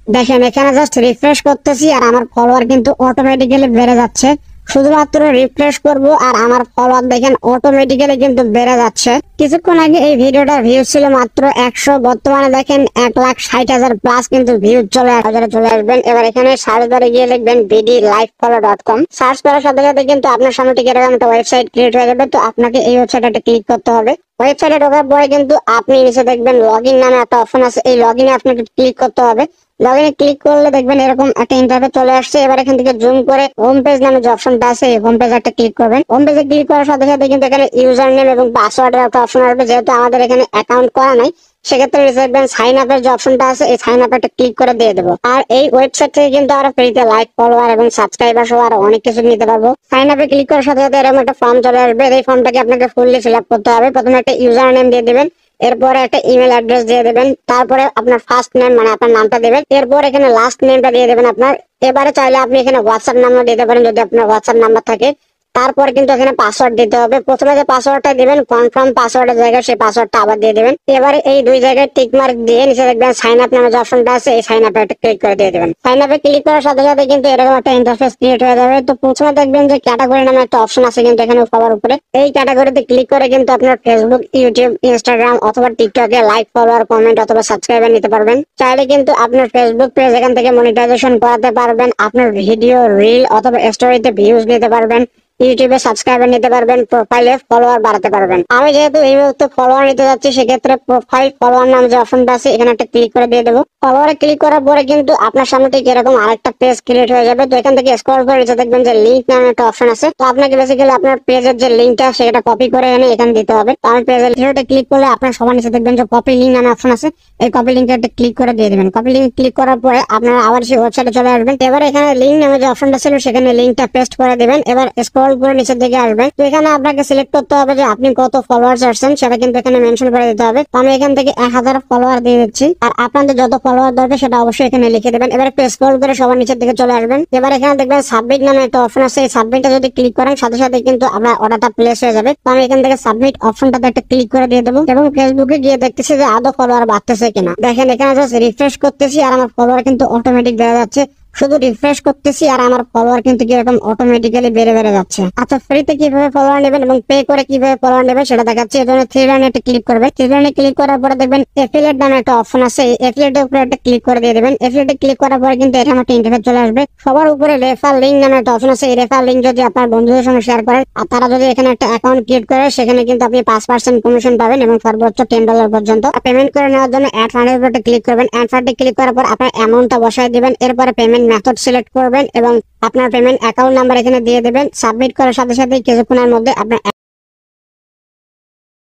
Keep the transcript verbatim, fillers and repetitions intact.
দেখেন এখানে just refresh করতেছি আর আমার ফলোয়ার কিন্তু অটোমেটিক্যালি বেড়ে যাচ্ছে। শুধুমাত্র রিফ্রেশ করব আর আমার ফলোয়ার দেখেন অটোমেটিক্যালি কিন্তু বেড়ে যাচ্ছে। কিছুক্ষণ আগে এই ভিডিওটা ভিউ ছিল মাত্র একশো, বর্তমানে দেখেন এক লাখ ষাট হাজার প্লাস কিন্তু ভিউ চলে হাজারে চলে আসবেন। এবার এখানে সার্চ বারে গিয়ে লিখবেন BD live follow dot com. Search করার সাথে সাথে কিন্তু আপনার সামনে ঠিক এরকম একটা ওয়েবসাইট ক্রিয়েট হয়ে যাবে। তো আপনাকে এই ওয়েবসাইটে ক্লিক করতে হবে। ওয়েবসাইটে ঢোকার পরে কিন্তু আপনি নিচে দেখবেন লগ ইন নামে একটা অপশন আছে, এই লগ ইনে আপনাকে ক্লিক করতে হবে। লগ ইনে ক্লিক করলে দেখবেন এরকম একটা ইন্টারফেস চলে আসছে। এবার এখান থেকে জুম করে হোম পেজ নামে যে অপশনটা আছে এই হোম পেজ একটা ক্লিক করবেন। হোম পেজে ক্লিক করার সাথে সাথে কিন্তু এখানে ইউজার নেম এবং পাসওয়ার্ডের একটা অপশন আসবে। যেহেতু আমাদের এখানে অ্যাকাউন্ট করা নাই সেক্ষেত্রে দেখবেন সাইন আপের যে অপশনটা আছে এই সাইন আপ একটা ক্লিক করে দিয়ে দেবো। আর এই ওয়েবসাইট থেকে কিন্তু আরো ফ্রিতে লাইক ফলোয়ার এবং সাবস্ক্রাইবার সহ আরো অনেক কিছু নিতে পারবো। সাইন আপে ক্লিক করার সাথে সাথে এরকম একটা ফর্ম চলে আসবে। এই ফর্মটাকে আপনাকে ফুললি ফিল আপ করতে হবে। প্রথমে একটা ইউজার নেম দিয়ে দিবেন, এরপরে একটা ইমেল অ্যাড্রেস দিয়ে দেবেন, তারপরে আপনার ফার্স্ট নেম মানে আপনার নামটা দেবেন, এরপর এখানে লাস্ট নেমটা দিয়ে দেবেন আপনার। এবারে চাইলে আপনি এখানে হোয়াটসঅ্যাপ নাম্বার দিতে পারেন যদি আপনার হোয়াটসঅ্যাপ নাম্বার থাকে। তারপর কিন্তু এখানে পাসওয়ার্ড দিতে হবে। প্রথমে যে পাসওয়ার্ডটা দিবেন কনফার্ম পাসওয়ার্ডের জায়গায় সেই পাসওয়ার্ডটা আবার দিয়ে দেবেন। এবারে এই দুই জায়গায় টিক মার্ক দিয়ে নিচে দেখবেন সাইন আপ নামে যে অপশনটা আছে এই সাইন আপে একটা ক্লিক করে দিয়ে দেবেন। সাইন আপে ক্লিক করার সাথে সাথে কিন্তু এরকম একটা ইন্টারফেস ক্রিয়েট হয়ে যাবে। তো প্রথমে দেখবেন যে ক্যাটাগরি নামে একটা অপশন আছে কিন্তু এখানে সবার উপরে, এই ক্যাটাগরিতে ক্লিক করে কিন্তু আপনার ফেসবুক, ইউটিউব, ইনস্টাগ্রাম অথবা টিকটকে লাইক ফলোয়ার কমেন্ট অথবা সাবস্ক্রাইবার নিতে পারবেন। চাইলে কিন্তু আপনার ফেসবুক পেজ এখান থেকে মনিটাইজেশন করাতে পারবেন। আপনার ভিডিও, রিল অথবা স্টোরিতে ভিউজ নিতে পারবেন। ইউটিউবে সাবস্ক্রাইবার নিতে পারবেন, প্রোফাইলে ফলোয়ার বাড়াতে পারবেন। আমি যেহেতু এই মুহূর্তে ফলোয়ার নিতে যাচ্ছি সেক্ষেত্রে প্রোফাইল ফলোয়ার নাম যে অপশনটা আছে এখানে একটা ক্লিক করে দিয়ে দেবো। ফলোয়ারে ক্লিক করার পরে কিন্তু আপনার সামনে ঠিক এরকম আরেকটা পেজ ক্রিয়েট হয়ে যাবে। তো এখান থেকে স্ক্রল করে নিচে দেখবেন যে লিঙ্ক নামে একটা অপশন আছে। তো আপনাকে বেসিক্যালি আপনার পেজের যে লিঙ্কটা সেটা কপি করে এনে এখানে দিতে হবে। তো আমি পেজের লিঙ্কটা ক্লিক করলে আপনার সবার নিচে দেখবেন যে কপি লিঙ্ক নামে অপশন আছে, এই কপি লিঙ্কে একটা ক্লিক করে দিয়ে দেবেন। কপি লিঙ্ক ক্লিক করার পরে আপনারা আবার সেই ওয়েবসাইটে চলে আসবেন। এবার এখানে লিঙ্ক নামে যে অপশনটা ছিল সেখানে লিঙ্কটা পেস্ট করে দেবেন। এবার স্ক্রল করে নিচের দিকে আসবেন। তো এখানে আপনাকে সিলেক্ট করতে হবে যে আপনি কত ফলোয়ার্স আসছেন সেটা কিন্তু এখানে মেনশন করে দিতে হবে। তো আমি এখান থেকে এক হাজার ফলোয়ার দিয়ে দিচ্ছি আর আপনাদের যত ফলোয়ার দরকার সেটা অবশ্যই এখানে লিখে দেবেন। এবার একটু স্ক্রল করে সবার নিচের দিকে চলে আসবেন। এবার এখানে দেখবেন সাবমিট নামে একটা অপশন আছে, এই সাবমিটটা যদি ক্লিক করেন সাথে সাথে কিন্তু আপনার অর্ডারটা প্লেস হয়ে যাবে। তো আমি এখান থেকে সাবমিট অপশনটাতে একটা ক্লিক করে দিয়ে দেবো এবং ফেসবুকে গিয়ে দেখতেছি যে আদৌ ফলোয়ার বাড়তেছে কিনা। দেখেন এখানে জাস্ট রিফ্রেশ করতেছি আর আমার ফলোয়ার কিন্তু অটোমেটিক বেড়ে যাচ্ছে। শুধু রিফ্রেশ করতেছি আর আমার ফলোয়ার কিন্তু কিরকম অটোমেটিক্যালি বেড়ে বেড়ে যাচ্ছে। আচ্ছা, ফ্রিতে কিভাবে ফলোয়ার নেবেন এবং পে করে কিভাবে ফলোয়ার নেবেন সেটা দেখাচ্ছি। এই জন্য থ্রি লাইনে একটা ক্লিক করবে। থ্রি লাইনে ক্লিক করার পরে দেখবেন এফিলিয়েট নামে একটা অপশন আছে, এই এফিলিয়েটের উপরে একটা ক্লিক করে দিয়ে দেবেন। এফিলিয়েটে ক্লিক করার পরে কিন্তু এখানে একটা ইন্টারফেস চলে আসবে। সবার উপরে রেফার লিঙ্ক নামে একটা অপশন আছে, এই রেফার লিঙ্ক যদি আপনার বন্ধুদের সঙ্গে শেয়ার করেন আর তারা যদি এখানে একটা অ্যাকাউন্ট ক্রিয়েট করে সেখানে কিন্তু আপনি পাঁচ পার্সেন্ট কমিশন পাবেন এবং সর্বোচ্চ টেন ডলার পর্যন্ত। পেমেন্ট করে নেওয়ার জন্য অ্যাড ফান্ডের উপরে ক্লিক করবেন। অ্যাড ফান্ডে ক্লিক করার পর আপনার অ্যামাউন্টটা বসায় দিবেন। এরপরে পেমেন্ট মেথড সিলেক্ট করবেন এবং আপনার পেমেন্ট অ্যাকাউন্ট নাম্বার এখানে দিয়ে দেবেন। সাবমিট করার সাথে সাথে কিছুক্ষণের মধ্যে আপনার